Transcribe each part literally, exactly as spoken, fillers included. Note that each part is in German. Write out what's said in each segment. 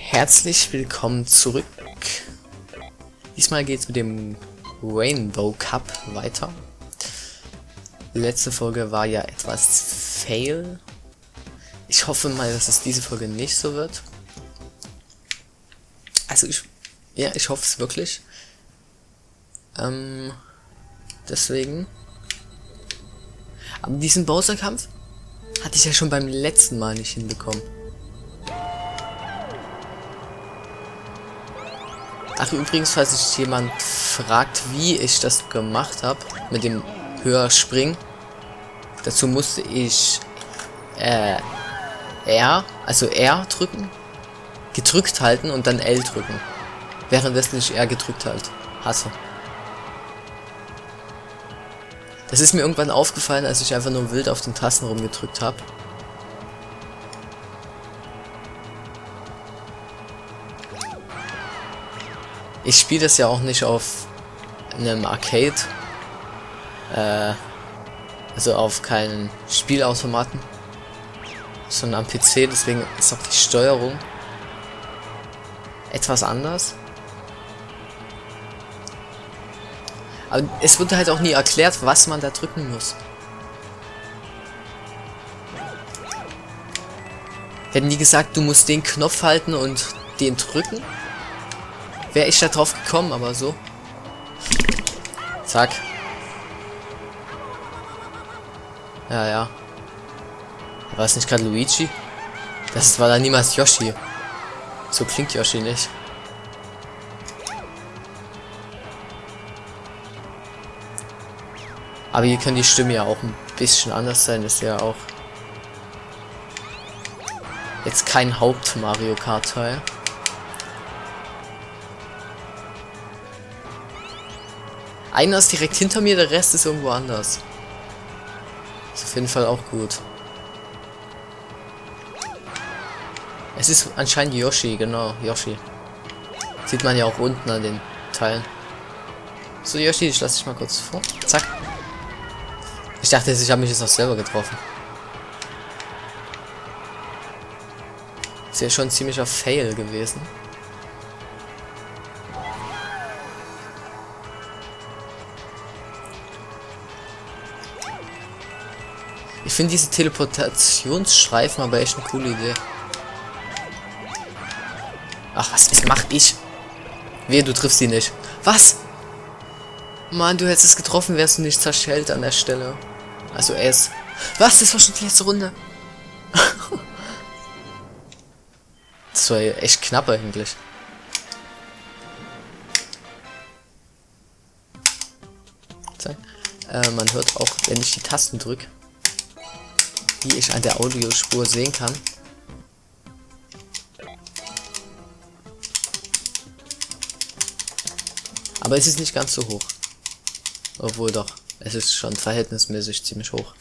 Herzlich willkommen zurück. Diesmal geht es mit dem Rainbow Cup weiter. Die letzte Folge war ja etwas fail. Ich hoffe mal, dass es diese Folge nicht so wird. Also ich, ja, ich hoffe es wirklich. Ähm, deswegen. Aber diesen Bowser-Kampf hatte ich ja schon beim letzten Mal nicht hinbekommen. Ach übrigens, falls sich jemand fragt, wie ich das gemacht habe mit dem Höherspringen, dazu musste ich äh, R, also R drücken, gedrückt halten und dann L drücken, währenddessen ich R gedrückt halt hatte. Das ist mir irgendwann aufgefallen, als ich einfach nur wild auf den Tasten rumgedrückt habe. Ich spiele das ja auch nicht auf einem Arcade, äh, also auf keinen Spielautomaten, sondern am P C, deswegen ist auch die Steuerung etwas anders. Aber es wird halt auch nie erklärt, was man da drücken muss. Hätten die gesagt, du musst den Knopf halten und den drücken, wäre ich da drauf gekommen, aber so. Zack. Ja, ja. War es nicht gerade Luigi? Das war da niemals Yoshi. So klingt Yoshi nicht. Aber hier kann die Stimme ja auch ein bisschen anders sein. Ist ja auch jetzt kein Haupt-Mario Kart-Teil. Einer ist direkt hinter mir, der Rest ist irgendwo anders. Ist auf jeden Fall auch gut. Es ist anscheinend Yoshi, genau, Yoshi. Sieht man ja auch unten an den Teilen. So, Yoshi, ich lasse dich mal kurz vor. Zack. Ich dachte, ich habe mich jetzt auch selber getroffen. Ist ja schon ein ziemlicher Fail gewesen. Ich finde diese Teleportationsstreifen aber echt eine coole Idee. Ach, was ist, mach ich? Wehe, du triffst sie nicht. Was? Mann, du hättest es getroffen, wärst du nicht zerschellt an der Stelle. Also es. Was? Das war schon die letzte Runde. Das war ja echt knapp eigentlich. Zack. Äh, man hört auch, wenn ich die Tasten drücke, wie ich an der Audiospur sehen kann. Aber es ist nicht ganz so hoch. Obwohl doch, es ist schon verhältnismäßig ziemlich hoch.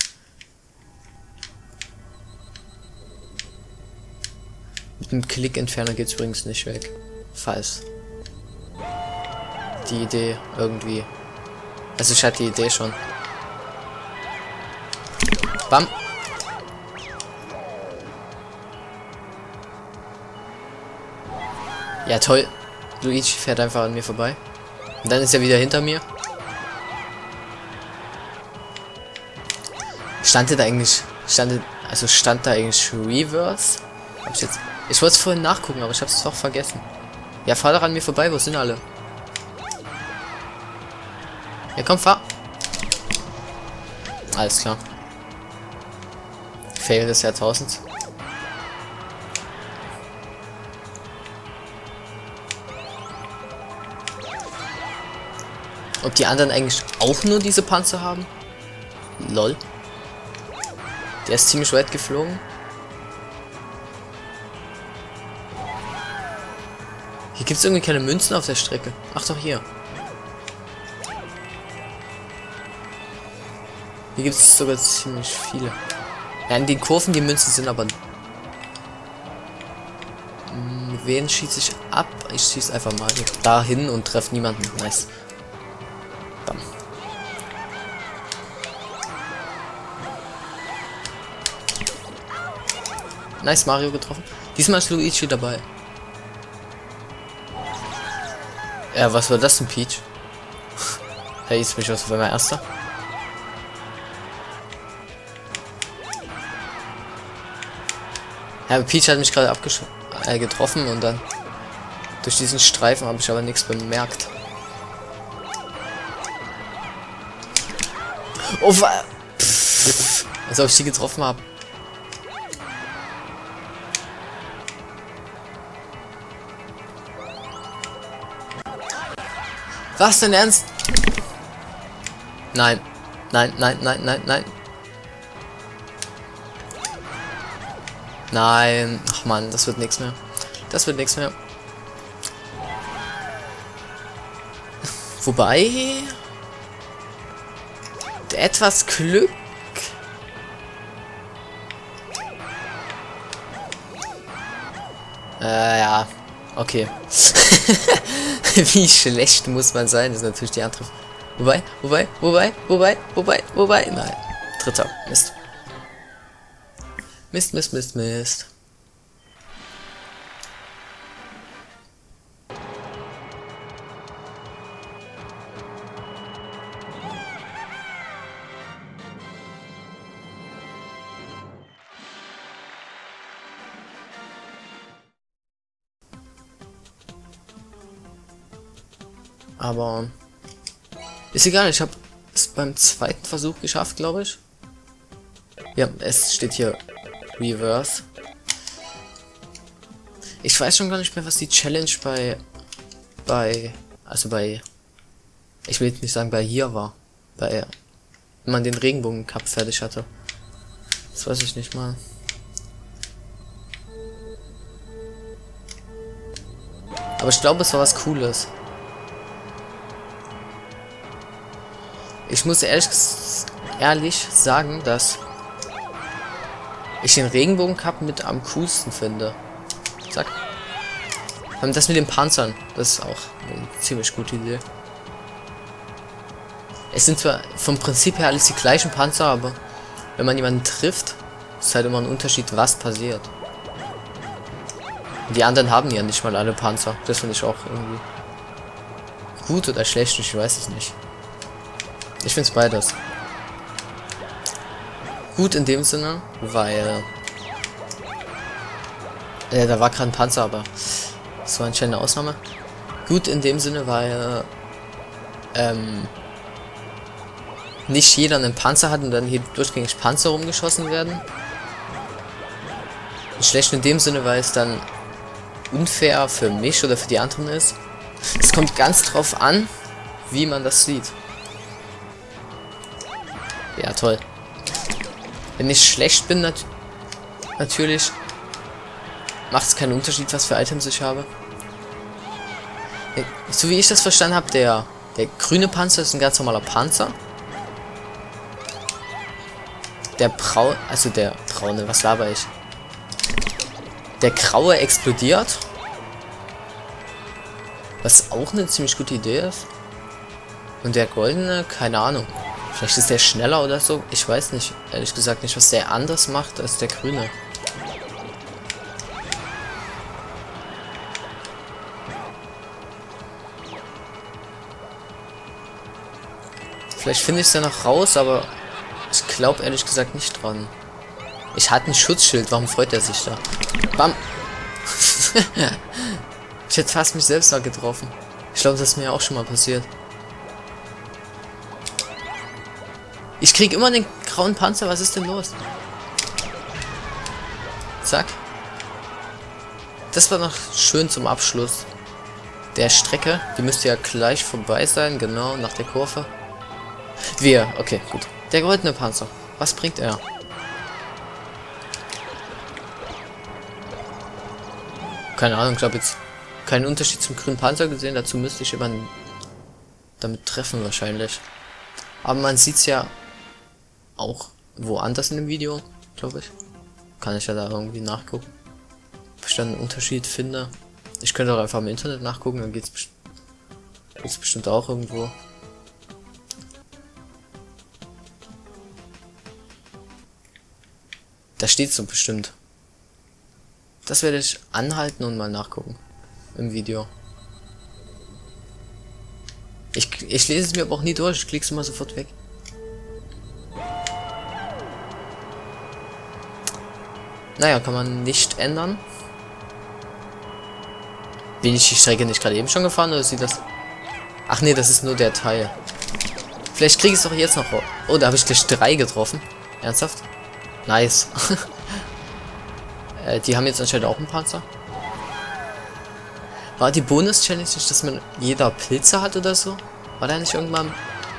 Mit dem Klickentferner geht es übrigens nicht weg. Falls die Idee irgendwie... Also ich hatte die Idee schon. Bam! Ja toll, Luigi fährt einfach an mir vorbei. Und dann ist er wieder hinter mir. Stand da eigentlich, stand, also stand da eigentlich Reverse? Hab ich jetzt, ich wollte es vorhin nachgucken, aber ich habe es doch vergessen. Ja, fahr doch an mir vorbei, wo sind alle? Ja komm, fahr. Alles klar. Fail des Jahrtausends. Ob die anderen eigentlich auch nur diese Panzer haben? Lol. Der ist ziemlich weit geflogen. Hier gibt es irgendwie keine Münzen auf der Strecke. Ach doch, hier. Hier gibt es sogar ziemlich viele. Ja, in den Kurven die Münzen sind aber... Mit wen schieße ich ab? Ich schieße einfach mal dahin und treffe niemanden. Nice. Bam. Nice, Mario getroffen. Diesmal ist Luigi dabei. Ja, was war das denn, Peach? Hey, jetzt bin ich auf einmal Erster. Ja, Peach hat mich gerade äh, getroffen und dann durch diesen Streifen habe ich aber nichts bemerkt. Oh, pff, als ob ich die getroffen habe. Was denn ernst? Nein. Nein, nein, nein, nein, nein. Nein. Ach man, das wird nichts mehr. Das wird nichts mehr. Wobei... etwas Glück... Äh, ja. Okay. Wie schlecht muss man sein, ist natürlich die andere. Wobei, wobei, wobei, wobei, wobei, wobei, nein. Dritter. Mist. Mist, Mist, Mist, Mist. Aber ist egal, ich habe es beim zweiten Versuch geschafft, glaube ich. Ja, es steht hier Reverse. Ich weiß schon gar nicht mehr, was die Challenge bei bei also bei ich will jetzt nicht sagen bei hier war, bei wenn man den Regenbogen Cup fertig hatte. Das weiß ich nicht mal. Aber ich glaube, es war was Cooles. Ich muss ehrlich, ehrlich sagen, dass ich den Regenbogen Cup mit am coolsten finde. Zack. Und das mit den Panzern, das ist auch eine ziemlich gute Idee. Es sind zwar vom Prinzip her alles die gleichen Panzer, aber wenn man jemanden trifft, ist halt immer ein Unterschied, was passiert. Und die anderen haben ja nicht mal alle Panzer. Das finde ich auch irgendwie gut oder schlecht, ich weiß es nicht. Ich finde es beides. Gut in dem Sinne, weil... Äh, da war gerade ein Panzer, aber das war anscheinend eine Ausnahme. Gut in dem Sinne, weil... Ähm... nicht jeder einen Panzer hat und dann hier durchgängig Panzer rumgeschossen werden. Und schlecht in dem Sinne, weil es dann unfair für mich oder für die anderen ist. Es kommt ganz drauf an, wie man das sieht. Ja, toll. Wenn ich schlecht bin, nat natürlich macht es keinen Unterschied, was für Items ich habe. So wie ich das verstanden habe, der, der grüne Panzer ist ein ganz normaler Panzer. Der braune, also der braune, was laber ich? Der graue explodiert. Was auch eine ziemlich gute Idee ist. Und der goldene, keine Ahnung. Vielleicht ist der schneller oder so. Ich weiß nicht, ehrlich gesagt nicht, was der anders macht als der grüne. Vielleicht finde ich es ja noch raus, aber ich glaube ehrlich gesagt nicht dran. Ich hatte ein Schutzschild, warum freut er sich da? Bam! Ich hätte fast mich selbst da getroffen. Ich glaube, das ist mir auch schon mal passiert. Ich krieg immer den grauen Panzer, was ist denn los? Zack. Das war noch schön zum Abschluss der Strecke. Die müsste ja gleich vorbei sein, genau, nach der Kurve. Wir, okay, gut. Der goldene Panzer. Was bringt er? Keine Ahnung, ich habe jetzt keinen Unterschied zum grünen Panzer gesehen. Dazu müsste ich jemanden damit treffen wahrscheinlich. Aber man sieht es ja auch woanders in dem Video, glaube ich. Kann ich ja da irgendwie nachgucken. Ob ich dann einen Unterschied finde. Ich könnte auch einfach im Internet nachgucken, dann geht's, best geht's bestimmt auch irgendwo. Da steht so bestimmt. Das werde ich anhalten und mal nachgucken. Im Video. Ich, ich lese es mir aber auch nie durch. Ich klick's immer sofort weg. Naja, kann man nicht ändern. Bin ich die Strecke nicht gerade eben schon gefahren oder sieht das... Ach nee, das ist nur der Teil. Vielleicht kriege ich es doch jetzt noch. Oh, da habe ich gleich drei getroffen. Ernsthaft? Nice. äh, die haben jetzt anscheinend auch einen Panzer. War die Bonus-Challenge nicht, dass man jeder Pilze hat oder so? War da nicht irgendwann...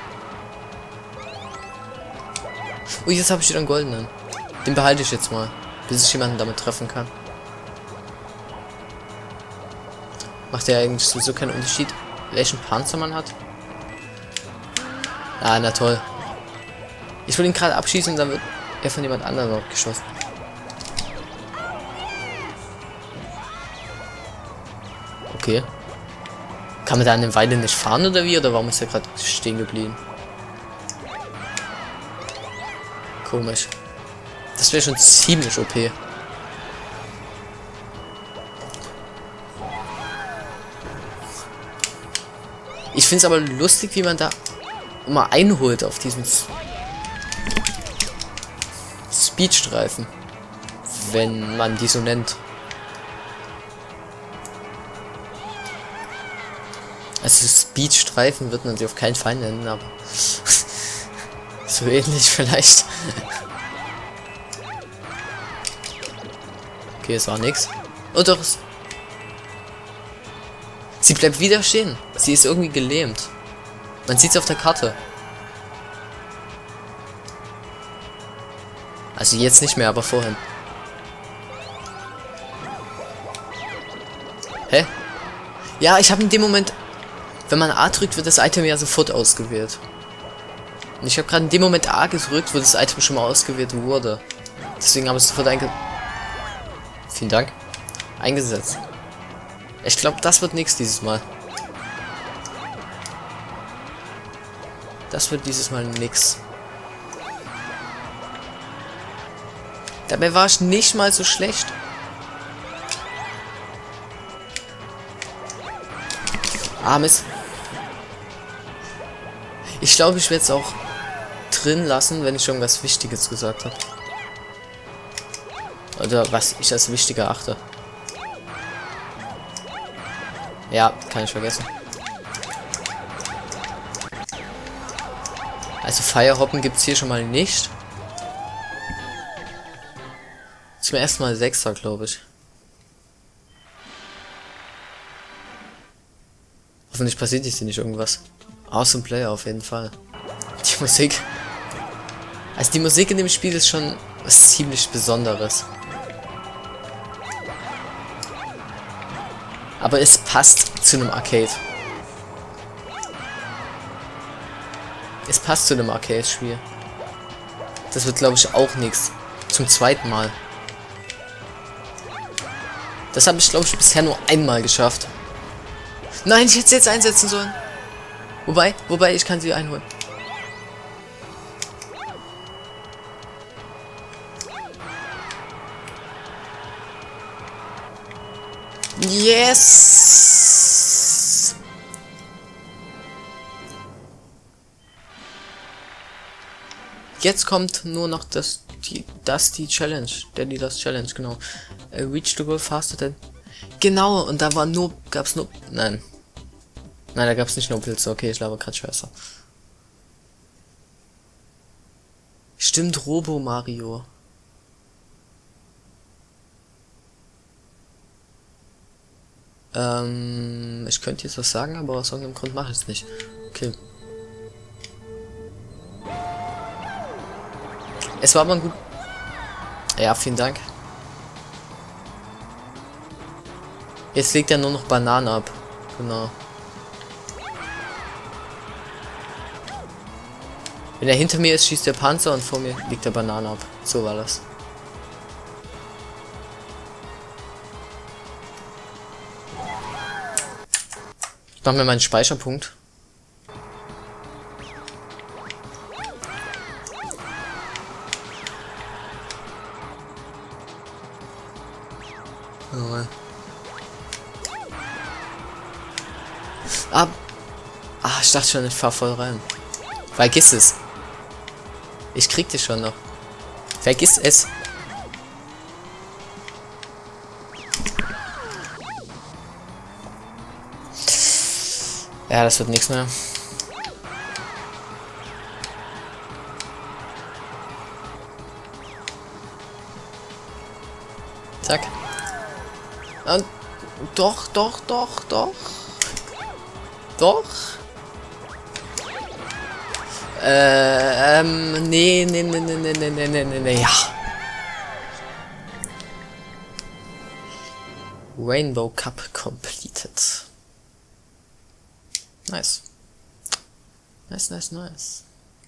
Oh, jetzt habe ich wieder einen goldenen. Den behalte ich jetzt mal, bis ich jemanden damit treffen kann. Macht ja eigentlich sowieso keinen Unterschied, welchen Panzer man hat. Ah, na toll. Ich will ihn gerade abschießen, dann wird er von jemand anderem noch geschossen. Okay. Kann man da eine Weile nicht fahren oder wie? Oder warum ist er gerade stehen geblieben? Komisch. Das wäre schon ziemlich O P. Ich finde es aber lustig, wie man da immer einholt auf diesem Speedstreifen. Wenn man die so nennt. Also Speedstreifen wird man sie auf keinen Fall nennen, aber so ähnlich vielleicht. Okay, es war nix. Oh doch. Sie bleibt wieder stehen. Sie ist irgendwie gelähmt. Man sieht es auf der Karte. Also jetzt nicht mehr, aber vorhin. Hä? Ja, ich habe in dem Moment, wenn man A drückt, wird das Item ja sofort ausgewählt. Und ich habe gerade in dem Moment A gedrückt, wo das Item schon mal ausgewählt wurde. Deswegen habe ich es sofort einge... Vielen Dank. Eingesetzt. Ich glaube, das wird nichts dieses Mal. Das wird dieses Mal nix. Dabei war ich nicht mal so schlecht. Ah, Mist. Ich glaube, ich werde es auch drin lassen, wenn ich schon was Wichtiges gesagt habe. Oder was ich als wichtig erachte. Ja, kann ich vergessen. Also Firehoppen gibt es hier schon mal nicht. Zum ersten Mal Sechser, glaube ich. Hoffentlich passiert jetzt hier nicht irgendwas. Awesome Player auf jeden Fall. Die Musik. Also die Musik in dem Spiel ist schon was ziemlich Besonderes. Aber es passt zu einem Arcade. Es passt zu einem Arcade-Spiel. Das wird, glaube ich, auch nichts. Zum zweiten Mal. Das habe ich, glaube ich, bisher nur einmal geschafft. Nein, ich hätte sie jetzt einsetzen sollen. Wobei, wobei, ich kann sie einholen. Yes! Jetzt kommt nur noch das die das die Challenge, der die das Challenge, genau. Uh, reach the goal faster than. Genau, und da war nur gab's nur nein. Nein, da gab's nicht nur Pilze. Okay, ich glaube gerade Schwester. Stimmt, Robo Mario. Ähm, ich könnte jetzt was sagen, aber aus irgendeinem Grund mache ich es nicht. Okay. Es war aber ein gut... Ja, vielen Dank. Jetzt legt er nur noch Bananen ab. Genau. Wenn er hinter mir ist, schießt der Panzer und vor mir liegt der Banane ab. So war das. Ich mach mir meinen Speicherpunkt. Oh. Ah, Ah, ich dachte schon, ich fahr voll rein. Vergiss es. Ich krieg dich schon noch. Vergiss es. Ja, das wird nichts mehr. Zack. Und doch, doch, doch, doch. Doch. Äh, ähm, nee, nee, nee, nee, nee, nee, nee, nee, nee, nee, ja. Rainbow Cup completed. Nice. Nice, nice, nice.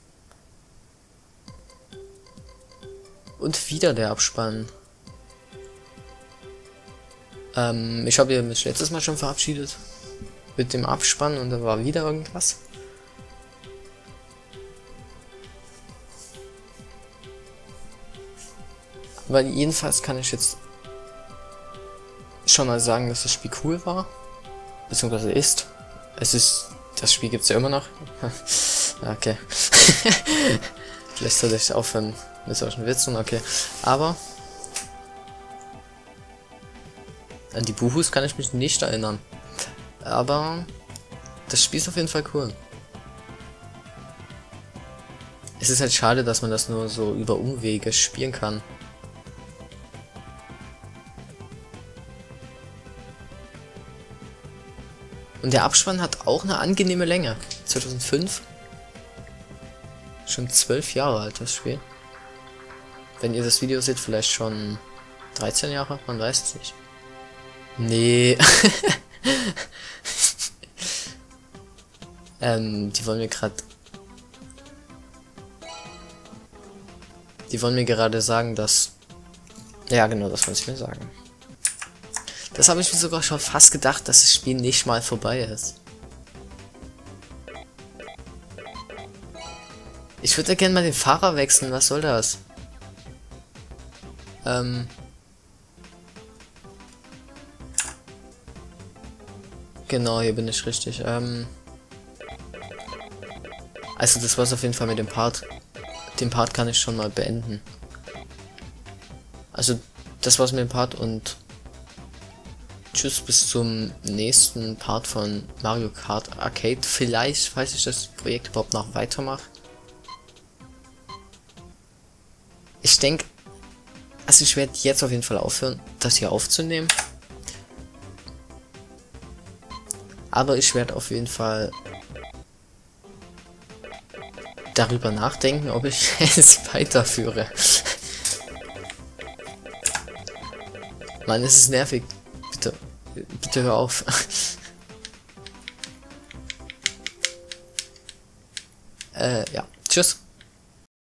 Und wieder der Abspann. Ähm, ich habe mich letztes Mal schon verabschiedet. Mit dem Abspann und da war wieder irgendwas. Aber jedenfalls kann ich jetzt schon mal sagen, dass das Spiel cool war. Beziehungsweise ist. Es ist. Das Spiel gibt es ja immer noch. Okay. Vielleicht sollte ich aufhören mit solchen Witzen, okay. Aber an die Buhus kann ich mich nicht erinnern. Aber das Spiel ist auf jeden Fall cool. Es ist halt schade, dass man das nur so über Umwege spielen kann. Und der Abspann hat auch eine angenehme Länge. zweitausendfünf. Schon zwölf Jahre alt, das Spiel. Wenn ihr das Video seht, vielleicht schon dreizehn Jahre, man weiß es nicht. Nee. ähm, die wollen mir gerade... Die wollen mir gerade sagen, dass... Ja, genau, das wollte ich mir sagen. Das habe ich mir sogar schon fast gedacht, dass das Spiel nicht mal vorbei ist. Ich würde ja gerne mal den Fahrer wechseln, was soll das? Ähm... Genau, hier bin ich richtig. Ähm also das war's auf jeden Fall mit dem Part. Den Part kann ich schon mal beenden. Also das war's mit dem Part und tschüss bis zum nächsten Part von Mario Kart Arcade. Vielleicht, falls ich das Projekt überhaupt noch weitermache. Ich denke, also ich werde jetzt auf jeden Fall aufhören, das hier aufzunehmen. Aber ich werde auf jeden Fall darüber nachdenken, ob ich es weiterführe. Mann, es ist nervig. Bitte, bitte hör auf. äh, ja. Tschüss.